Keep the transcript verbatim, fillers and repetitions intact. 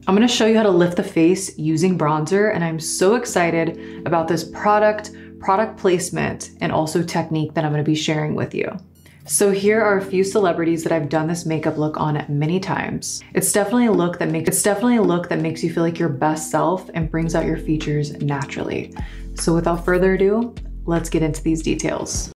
I'm gonna show you how to lift the face using bronzer, and I'm so excited about this product, product placement, and also technique that I'm gonna be sharing with you. So here are a few celebrities that I've done this makeup look on many times. It's definitely a look that makes it's definitely a look that makes you feel like your best self and brings out your features naturally. So without further ado, let's get into these details.